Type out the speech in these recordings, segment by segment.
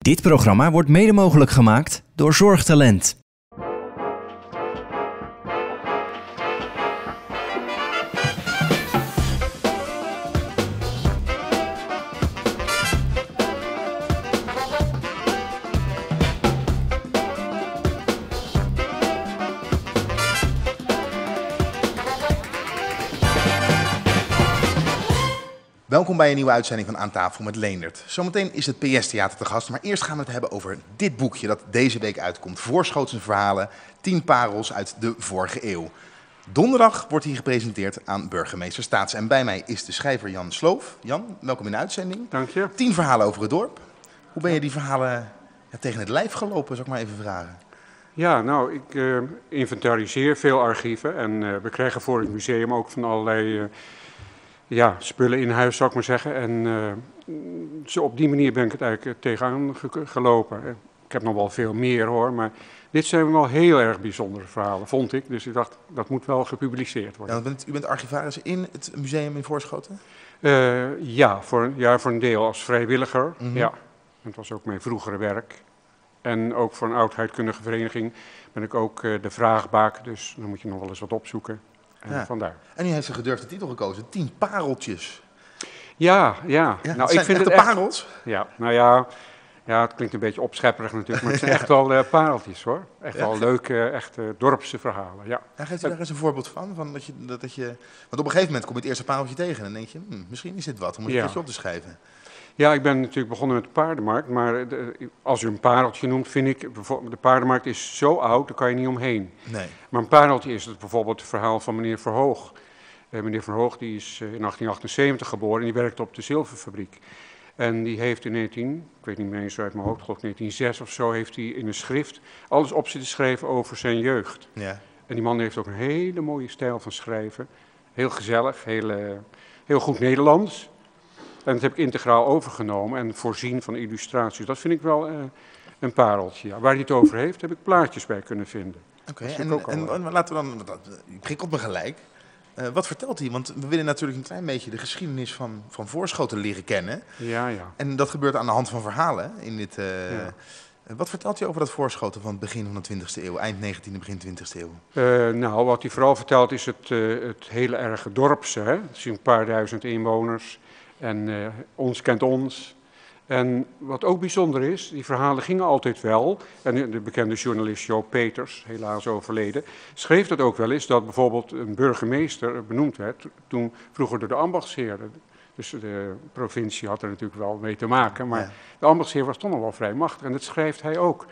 Dit programma wordt mede mogelijk gemaakt door Zorgtalent. Welkom bij een nieuwe uitzending van Aan Tafel met Leendert. Zometeen is het PS Theater te gast, maar eerst gaan we het hebben over dit boekje dat deze week uitkomt. Voorschotense verhalen, 10 parels uit de vorige eeuw. Donderdag wordt hij gepresenteerd aan burgemeester Staats. En bij mij is de schrijver Jan Sloof. Jan, welkom in de uitzending. Dank je. 10 verhalen over het dorp. Hoe ben je die verhalen tegen het lijf gelopen, zou ik maar even vragen? Ja, nou, ik inventariseer veel archieven en we krijgen voor het museum ook van allerlei spullen in huis, zou ik maar zeggen. En zo op die manier ben ik het eigenlijk tegenaan gelopen. Ik heb nog wel veel meer hoor, maar dit zijn wel heel erg bijzondere verhalen, vond ik. Dus ik dacht, dat moet wel gepubliceerd worden. Ja, u bent archivaris in het museum in Voorschoten? Voor een deel als vrijwilliger. Mm-hmm. Ja, dat was ook mijn vroegere werk. En ook voor een oudheidkundige vereniging ben ik ook de vraagbaak, dus dan moet je nog wel eens wat opzoeken. En vandaar. En u heeft een gedurfde titel gekozen, 10 pareltjes. Ja. Nou, ik vind het echt parels? Ja, nou ja, het klinkt een beetje opschepperig natuurlijk, maar het zijn echt wel pareltjes hoor. Echt wel leuke, echte dorpse verhalen, ja. En geeft u daar eens een voorbeeld van? Want op een gegeven moment kom je het eerste pareltje tegen en dan denk je, misschien is dit wat, om het een beetje op te schrijven. Ja, ik ben natuurlijk begonnen met de paardenmarkt, maar als u een pareltje noemt, vind ik, de paardenmarkt is zo oud, daar kan je niet omheen. Nee. Maar een pareltje is het bijvoorbeeld het verhaal van meneer Verhoog. Meneer Verhoog die is in 1878 geboren en die werkte op de zilverfabriek. En die heeft in ik weet niet meer eens uit mijn hoofd, geloof 1906 of zo, heeft hij in een schrift alles op zitten schrijven over zijn jeugd. Ja. En die man heeft ook een hele mooie stijl van schrijven. Heel gezellig, heel goed Nederlands. En dat heb ik integraal overgenomen en voorzien van illustraties. Dat vind ik wel een pareltje. Ja. Waar hij het over heeft, heb ik plaatjes bij kunnen vinden. Oké, en laten we dan, u prikkelt me gelijk. Wat vertelt hij? Want we willen natuurlijk een klein beetje de geschiedenis van Voorschoten leren kennen. Ja. En dat gebeurt aan de hand van verhalen in dit... Wat vertelt hij over dat Voorschoten van het begin van de 20e eeuw, eind 19e, begin 20e eeuw? Nou, wat hij vooral vertelt is het hele erge dorpse. Hè? Het is een paar duizend inwoners. En ons kent ons. En wat ook bijzonder is, die verhalen gingen altijd wel. En de bekende journalist Joop Peters, helaas overleden, schreef dat ook wel eens, dat bijvoorbeeld een burgemeester benoemd werd, toen vroeger door de ambachtsheren. Dus de provincie had er natuurlijk wel mee te maken, maar de ambachtsheer was toch nog wel vrij machtig. En dat schrijft hij ook.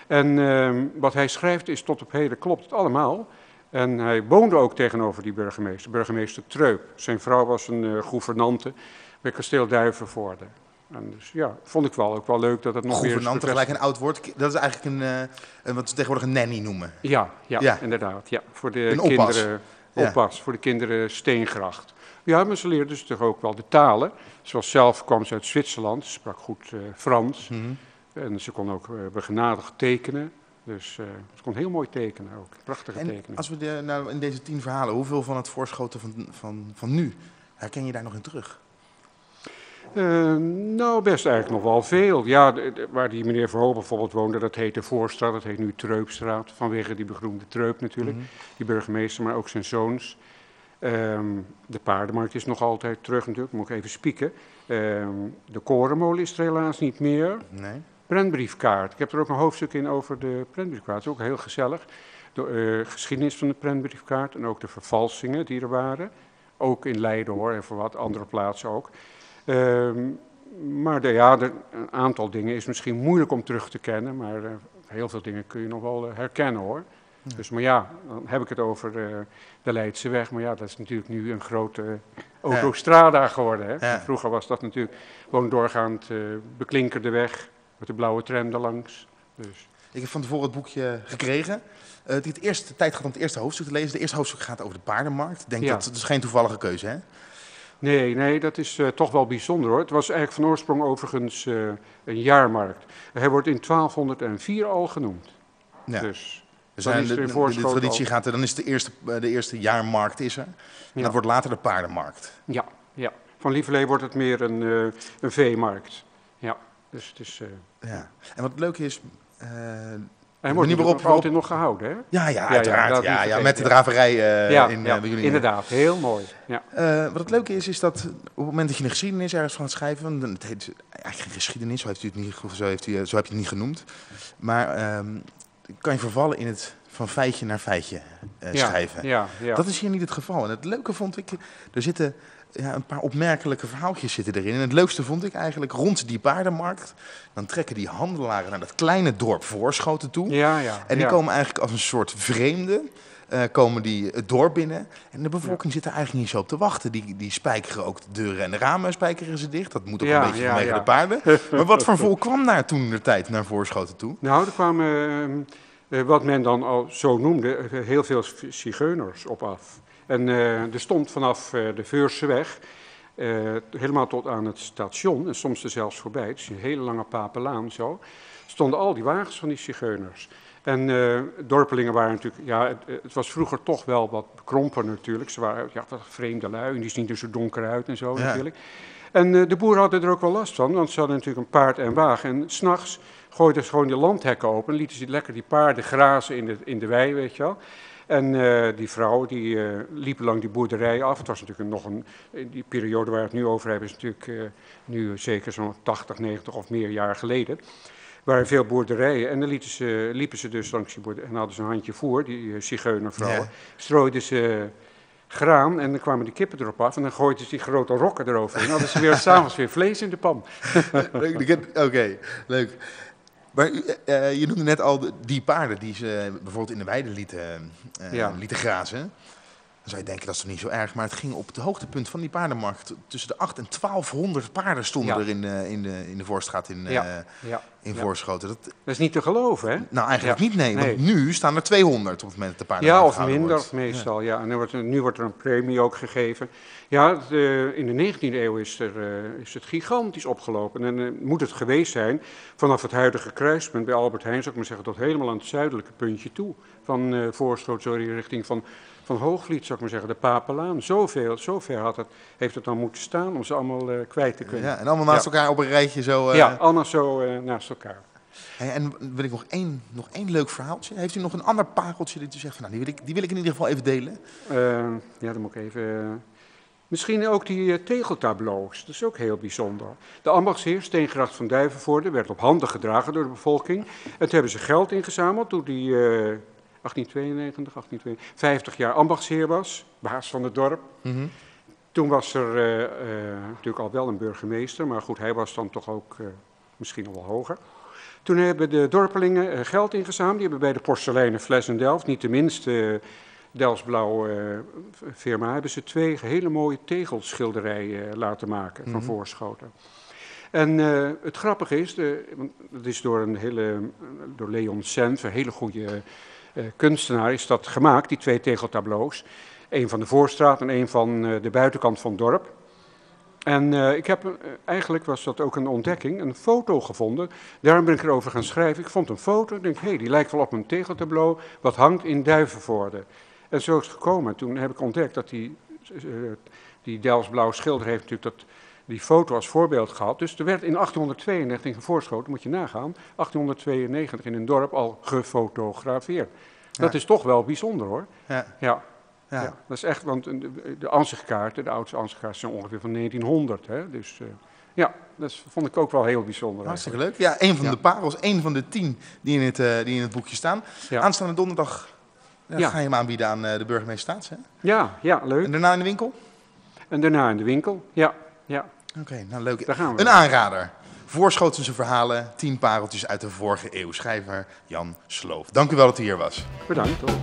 En wat hij schrijft is tot op heden klopt het allemaal. En hij woonde ook tegenover die burgemeester Treup. Zijn vrouw was een gouvernante bij kasteel Duivenvoorde. En dus ja, vond ik wel ook wel leuk dat het nog weer... Gouvernante, gelijk een oud woord. Dat is eigenlijk wat ze tegenwoordig een nanny noemen. Ja, inderdaad. Ja. Voor de kinderen, oppas, voor de kinderen Steengracht. Ja, maar ze leerde dus toch ook wel de talen. Zoals zelf kwam ze uit Zwitserland, ze sprak goed Frans. Mm-hmm. En ze kon ook begenadigd tekenen. Dus ze kon heel mooi tekenen ook, prachtige tekenen. Als we nou in deze 10 verhalen, hoeveel van het Voorschoten van nu herken je daar nog in terug? Nou, best eigenlijk nog wel veel. Ja, waar die meneer Verhoog bijvoorbeeld woonde, dat heet de Voorstraat, dat heet nu Treupstraat, vanwege die begroemde Treup natuurlijk. Mm-hmm. Die burgemeester, maar ook zijn zoons. De paardenmarkt is nog altijd terug natuurlijk, moet ik even spieken. De korenmolen is er helaas niet meer. Nee. Prentbriefkaart, ik heb er ook een hoofdstuk in over de prentbriefkaart, dat is ook heel gezellig. De geschiedenis van de prentbriefkaart en ook de vervalsingen die er waren. Ook in Leiden hoor, en voor wat andere plaatsen ook. Maar een aantal dingen is misschien moeilijk om terug te kennen, maar heel veel dingen kun je nog wel herkennen hoor. Ja. Dus, maar ja, dan heb ik het over de Leidseweg, maar ja, dat is natuurlijk nu een grote autostrada geworden. Hè? Ja. Vroeger was dat natuurlijk gewoon doorgaand beklinkerde weg met de blauwe tram erlangs. Dus. Ik heb van tevoren het boekje gekregen. Tijd gaat om het eerste hoofdstuk te lezen. Het eerste hoofdstuk gaat over de paardenmarkt. Ik denk dat het is geen toevallige keuze, hè? Nee, dat is toch wel bijzonder hoor. Het was eigenlijk van oorsprong overigens een jaarmarkt. Hij wordt in 1204 al genoemd. Ja. Dus de traditie gaat er, dan is de eerste jaarmarkt is er. En dat wordt later de paardenmarkt. Ja. Van Lieverlee wordt het meer een veemarkt. Ja. Dus het is... Ja. En wat leuk is... Hij wordt waarop altijd nog gehouden, hè? Ja, uiteraard. Met de draverij bij jullie. Inderdaad, heel mooi. Ja. Wat het leuke is dat op het moment dat je een geschiedenis ergens van het schrijven... Het heet eigenlijk geen geschiedenis, zo heb je het niet genoemd. Maar kan je vervallen in het van feitje naar feitje schrijven. Ja. Dat is hier niet het geval. En het leuke vond ik, er zitten een paar opmerkelijke verhaaltjes zitten erin. En het leukste vond ik eigenlijk rond die paardenmarkt. Dan trekken die handelaren naar dat kleine dorp Voorschoten toe. En die komen eigenlijk als een soort vreemden. Komen die het dorp binnen. En de bevolking zit er eigenlijk niet zo op te wachten. Die spijkeren ook de deuren en de ramen spijkeren ze dicht. Dat moet ook een beetje vanwege de paarden. Maar wat voor volk kwam daar toen de tijd naar Voorschoten toe? Nou, er kwamen wat men dan al zo noemde, heel veel zigeuners op af. En er stond vanaf de Veurseweg helemaal tot aan het station, en soms er zelfs voorbij, het is een hele lange papelaan zo, stonden al die wagens van die zigeuners. En dorpelingen waren natuurlijk, het was vroeger toch wel wat bekrompen natuurlijk. Ze waren wat vreemde lui, en die zien er zo donker uit en zo natuurlijk. En de boeren hadden er ook wel last van, want ze hadden natuurlijk een paard en wagen. En 's nachts gooiden ze gewoon de landhekken open, lieten ze lekker die paarden grazen in de wei, weet je wel. En die vrouwen die liepen lang die boerderij af. Het was natuurlijk die periode waar we het nu over hebben, is natuurlijk nu zeker zo'n 80, 90 of meer jaar geleden. Er waren veel boerderijen en dan liepen ze dus langs die boerderij en hadden ze een handje voer, die zigeunervrouwen. Strooiden ze graan en dan kwamen die kippen erop af en dan gooiden ze die grote rokken erover. En dan hadden ze weer 's avonds weer vlees in de pan. Oké, leuk. Maar je noemde net al die paarden die ze bijvoorbeeld in de weide lieten grazen. Dan zou je denken dat is toch niet zo erg, maar het ging op het hoogtepunt van die paardenmarkt. Tussen de 800 en 1200 paarden stonden er in de Voorstraat in Voorschoten. Dat is niet te geloven, hè? Nou, eigenlijk niet, nee. Want nu staan er 200 op het moment dat de paarden of minder meestal, En nu wordt er een premie ook gegeven. Ja, in de 19e eeuw is het gigantisch opgelopen. En moet het geweest zijn vanaf het huidige kruispunt bij Albert Heijn, zou ik maar zeggen, tot helemaal aan het zuidelijke puntje toe. Van Voorschoten, richting van Hoogvliet, zou ik maar zeggen, de Papelaan. Zover heeft het dan moeten staan om ze allemaal kwijt te kunnen. Ja, en allemaal naast elkaar op een rijtje zo. Allemaal zo naast elkaar. Hey, en wil ik nog één leuk verhaaltje? Heeft u nog een ander pareltje dat u zegt, van, nou, die wil ik in ieder geval even delen? Dan moet ik even... Misschien ook die tegeltableaus, dat is ook heel bijzonder. De ambachtsheer Steengracht van Duivenvoorde werd op handen gedragen door de bevolking. En toen hebben ze geld ingezameld toen die 50 jaar ambachtsheer was, baas van het dorp. Mm-hmm. Toen was er natuurlijk al wel een burgemeester, maar goed, hij was dan toch ook misschien nog wel hoger. Toen hebben de dorpelingen geld ingezameld. Die hebben bij de porseleinen Fles in Delft, niet de minste Delftsblauw firma, hebben ze 2 hele mooie tegelschilderijen laten maken van Voorschoten. En het grappige is, want dat is door Leon Senf, een hele goede kunstenaar, is dat gemaakt, die 2 tegeltableaus. Eén van de Voorstraat en één van de buitenkant van het dorp. En ik heb, eigenlijk was dat ook een ontdekking, een foto gevonden. Daarom ben ik erover gaan schrijven. Ik vond een foto en denk, die lijkt wel op een tegeltableau wat hangt in Duivenvoorde. En zo is het gekomen. Toen heb ik ontdekt dat die Delftsblauw schilder heeft natuurlijk die foto als voorbeeld gehad. Dus er werd in 1892 in Voorschoten, moet je nagaan, 1892 in een dorp al gefotografeerd. Dat is toch wel bijzonder, hoor. Ja, dat is echt, want de ansichtkaarten, de oudste ansichtkaarten zijn ongeveer van 1900. Hè? Dus dat vond ik ook wel heel bijzonder. Hartstikke leuk. Ja, een van de parels, een van de 10 die in het boekje staan. Ja. Aanstaande donderdag ga je hem aanbieden aan de burgemeester Staats, hè? Ja, leuk. En daarna in de winkel? En daarna in de winkel, ja. Oké, nou leuk. Daar gaan we. Een aanrader. Voorschotense verhalen, 10 pareltjes uit de vorige eeuw. Schrijver Jan Sloof. Dank u wel dat u hier was. Bedankt ook.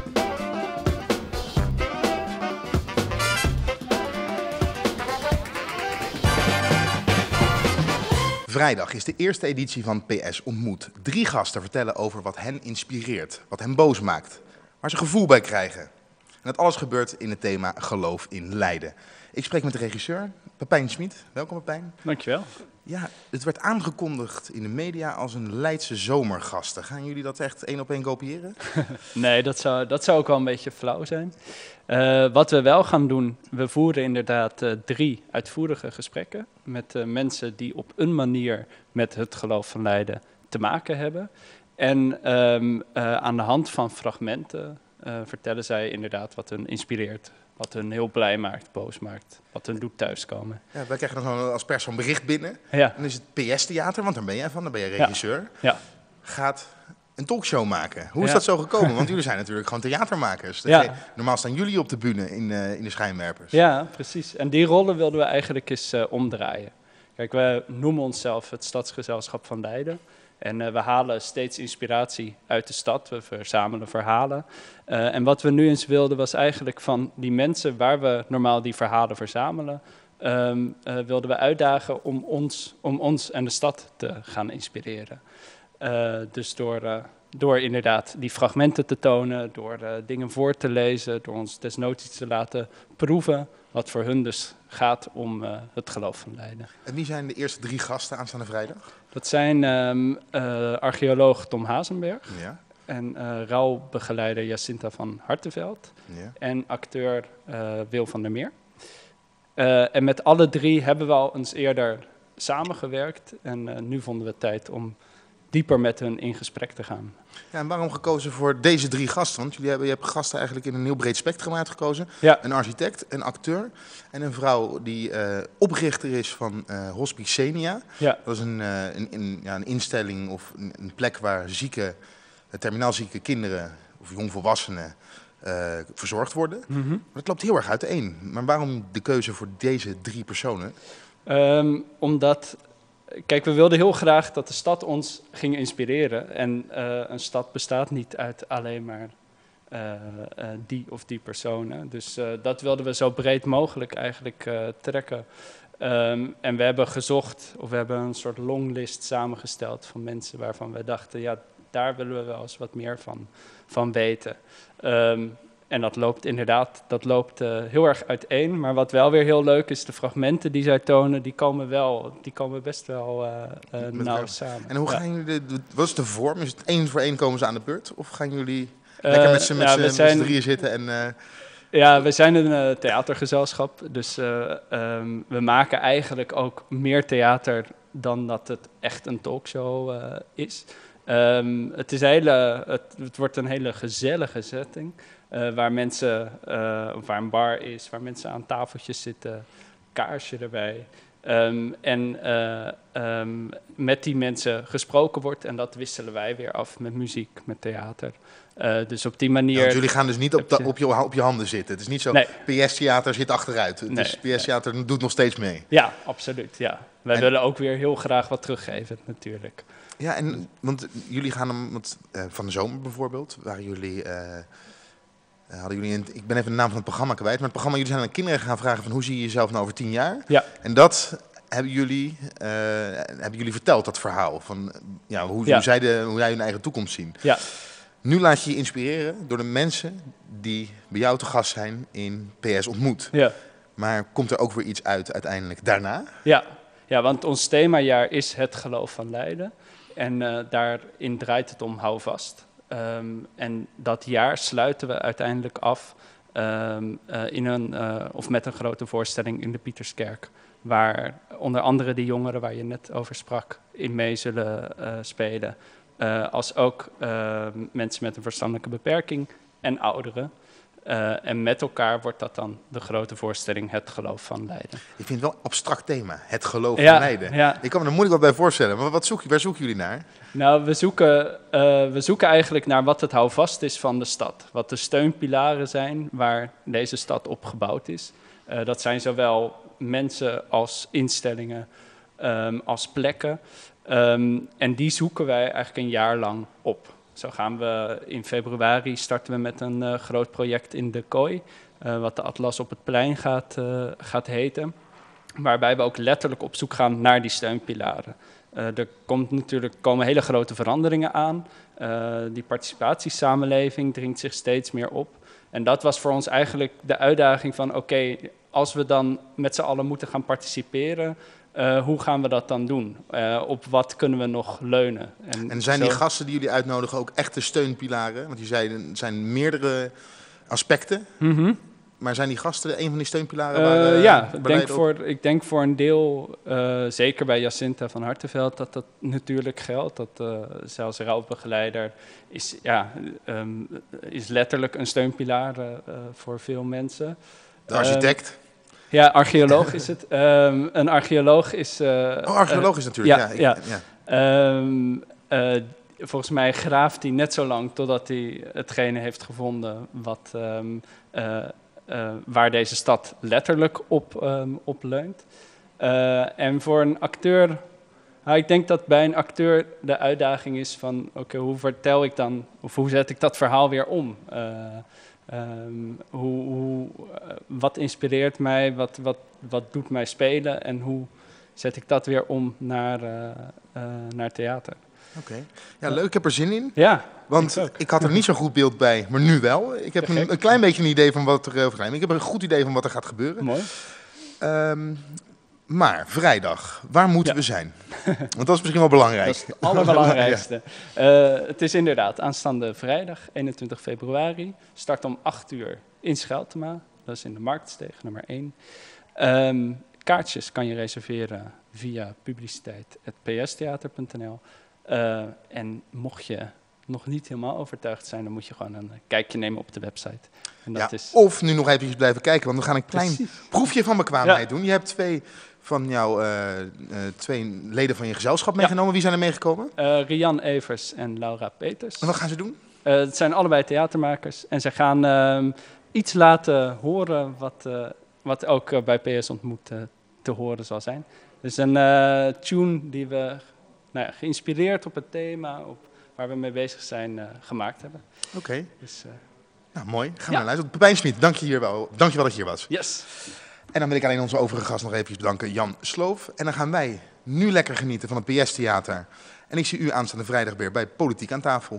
Vrijdag is de eerste editie van PS Ontmoet. 3 gasten vertellen over wat hen inspireert, wat hen boos maakt, waar ze gevoel bij krijgen. En dat alles gebeurt in het thema geloof in lijden. Ik spreek met de regisseur, Pepijn Schmid. Welkom, Pepijn. Dankjewel. Ja, het werd aangekondigd in de media als een Leidse zomergasten. Gaan jullie dat echt 1 op 1 kopiëren? Nee, dat zou ook wel een beetje flauw zijn. Wat we wel gaan doen, we voeren inderdaad 3 uitvoerige gesprekken met mensen die op een manier met het geloof van Leiden te maken hebben. En aan de hand van fragmenten vertellen zij inderdaad wat hun inspireert. Wat hun heel blij maakt, boos maakt, wat hun doet thuiskomen. Ja, wij krijgen dan als pers zo'n bericht binnen. Ja. En dan is het PS-theater, want daar ben jij van, daar ben je regisseur. Ja. Gaat een talkshow maken. Hoe is Ja. dat zo gekomen? Want jullie zijn natuurlijk gewoon theatermakers. Ja. Normaal staan jullie op de bühne in de schijnwerpers. Ja, precies. En die rollen wilden we eigenlijk eens omdraaien. Kijk, we noemen onszelf het Stadsgezelschap van Leiden. En we halen steeds inspiratie uit de stad, we verzamelen verhalen. En wat we nu eens wilden was eigenlijk van die mensen waar we normaal die verhalen verzamelen, wilden we uitdagen om ons en de stad te gaan inspireren. Dus door inderdaad die fragmenten te tonen, door dingen voor te lezen, door ons desnoods iets te laten proeven, wat voor hun dus gaat om het geloof van Leiden. En wie zijn de eerste 3 gasten aanstaande vrijdag? Dat zijn archeoloog Tom Hazenberg Ja. en rouwbegeleider Jacinta van Hartenveld Ja. en acteur Wil van der Meer. En met alle 3 hebben we al eens eerder samengewerkt en nu vonden we het tijd om dieper met hun in gesprek te gaan. Ja, en waarom gekozen voor deze 3 gasten? Want je hebt gasten eigenlijk in een heel breed spectrum uitgekozen. Ja. Een architect, een acteur en een vrouw die oprichter is van Hospice Xenia. Ja. Dat is een instelling of een plek waar terminaal zieke kinderen of jongvolwassenen verzorgd worden. Mhm. Maar dat loopt heel erg uiteen. Maar waarom de keuze voor deze 3 personen? Omdat, kijk, we wilden heel graag dat de stad ons ging inspireren. En een stad bestaat niet uit alleen maar die of die personen. Dus dat wilden we zo breed mogelijk eigenlijk trekken. En we hebben gezocht, of we hebben een soort longlist samengesteld van mensen waarvan we dachten, ja, daar willen we wel eens wat meer van weten. En dat loopt inderdaad heel erg uiteen. Maar wat wel weer heel leuk is, de fragmenten die zij tonen, die komen best wel nauw samen. En hoe gaan jullie, wat is de vorm? Is het 1 voor 1 komen ze aan de beurt? Of gaan jullie lekker met z'n 3 zitten en... Ja, we zijn een theatergezelschap, dus we maken eigenlijk ook meer theater dan dat het echt een talkshow is. Het wordt een hele gezellige setting, waar waar een bar is, waar mensen aan tafeltjes zitten, kaarsje erbij. Met die mensen gesproken wordt en dat wisselen wij weer af met muziek, met theater. Dus op die manier... Ja, want jullie gaan dus niet op je handen zitten. Het is niet zo, Nee. PS-theater zit achteruit. Dus PS-theater doet nog steeds mee. Ja, absoluut. Ja. Wij willen ook weer heel graag wat teruggeven, natuurlijk. Ja, want jullie gaan van de zomer bijvoorbeeld, waren jullie... hadden jullie ik ben even de naam van het programma kwijt, maar het programma, jullie zijn aan kinderen gaan vragen van hoe zie je jezelf nou over 10 jaar? Ja. En dat hebben jullie verteld, dat verhaal, van hoe zij hun eigen toekomst zien. Ja. Nu laat je je inspireren door de mensen die bij jou te gast zijn in PS Ontmoet. Ja. Maar komt er ook weer iets uit uiteindelijk daarna? Ja, want ons themajaar is het geloof van Leiden. En daarin draait het om hou vast. En dat jaar sluiten we uiteindelijk af met een grote voorstelling in de Pieterskerk. Waar onder andere die jongeren waar je net over sprak in mee zullen spelen. Als ook mensen met een verstandelijke beperking en ouderen. En met elkaar wordt dat dan de grote voorstelling Het Geloof van Leiden. Ik vind het wel een abstract thema, het geloof van Leiden. Ja. Ik kan me er moeilijk wat bij voorstellen, maar waar zoeken jullie naar? Nou, we zoeken eigenlijk naar wat het houvast is van de stad. Wat de steunpilaren zijn waar deze stad op gebouwd is. Dat zijn zowel mensen als instellingen, als plekken. En die zoeken wij eigenlijk een jaar lang op. Zo gaan we in februari starten we met een groot project in de Kooi, wat de Atlas op het Plein gaat heten. Waarbij we ook letterlijk op zoek gaan naar die steunpilaren. Er komen hele grote veranderingen aan. Die participatiesamenleving dringt zich steeds meer op. En dat was voor ons eigenlijk de uitdaging van oké, als we dan met z'n allen moeten gaan participeren, hoe gaan we dat dan doen? Op wat kunnen we nog leunen? En zijn die gasten die jullie uitnodigen ook echte steunpilaren? Want je zei, er zijn meerdere aspecten. Mm-hmm. Maar zijn die gasten een van die steunpilaren? Ja, ik denk voor een deel, zeker bij Jacinta van Hartenveld, dat natuurlijk geldt. Dat zelfs rouwbegeleider is letterlijk een steunpilaar voor veel mensen. De architect? Ja, archeoloog is het. Een archeoloog is... archeoloog is natuurlijk, volgens mij graaft hij net zo lang totdat hij hetgene heeft gevonden wat... waar deze stad letterlijk op leunt. En voor een acteur... ik denk dat bij een acteur de uitdaging is van... oké, hoe vertel ik dan... of hoe zet ik dat verhaal weer om? Wat inspireert mij? Wat doet mij spelen? En hoe zet ik dat weer om naar theater? Oké. Ja, leuk. Ik heb er zin in. Ja. Want ik had er niet zo'n goed beeld bij, maar nu wel. Ik heb een klein beetje een idee van wat er gaat. Ik heb een goed idee van wat er gaat gebeuren. Mooi. Maar vrijdag, waar moeten we zijn? Want dat is misschien wel belangrijk. Dat is het allerbelangrijkste. Het is inderdaad aanstaande vrijdag, 21 februari. Start om 8:00 in Scheltema. Dat is in de Marktsteeg, nummer 1. Kaartjes kan je reserveren via publiciteit@pstheater.nl. En mocht je nog niet helemaal overtuigd zijn, dan moet je gewoon een kijkje nemen op de website. En dat is... Of nu nog even blijven kijken, want dan ga ik een klein proefje van bekwaamheid doen. Je hebt twee van jouw twee leden van je gezelschap meegenomen. Wie zijn er meegekomen? Rian Evers en Laura Peters. En wat gaan ze doen? Het zijn allebei theatermakers. En ze gaan iets laten horen wat ook bij PS Ontmoet te horen zal zijn. Dus een tune die we geïnspireerd op het thema, waar we mee bezig zijn, gemaakt hebben. Oké. Dus, nou, mooi. Gaan we naar luisteren. Pepijn Smit, dank je wel dat je hier was. Yes. En dan wil ik alleen onze overige gast nog even bedanken, Jan Sloof. En dan gaan wij nu lekker genieten van het PS Theater. En ik zie u aanstaande vrijdag weer bij Politiek aan tafel.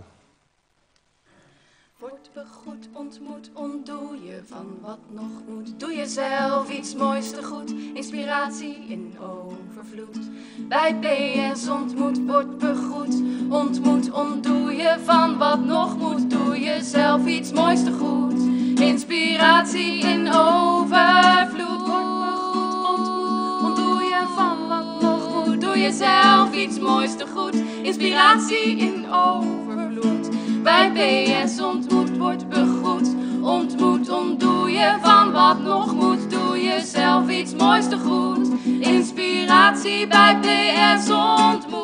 Word begroet, ontmoet, ontdoe je van wat nog moet. Doe jezelf iets moois te goed, inspiratie in overvloed. Bij PS Ontmoet, word begroet, ontmoet, ontdoe je van wat nog moet. Doe jezelf iets moois te goed, inspiratie in overvloed. Word begroet, ontmoet, ontdoe je van wat nog moet. Doe jezelf iets moois te goed, inspiratie in overvloed. Bij PS Ontmoet, wordt begroet, ontmoet, ontdoe je van wat nog moet. Doe jezelf iets moois te goed, inspiratie bij PS Ontmoet.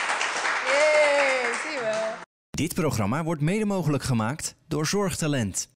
Dit programma wordt mede mogelijk gemaakt door Zorgtalent.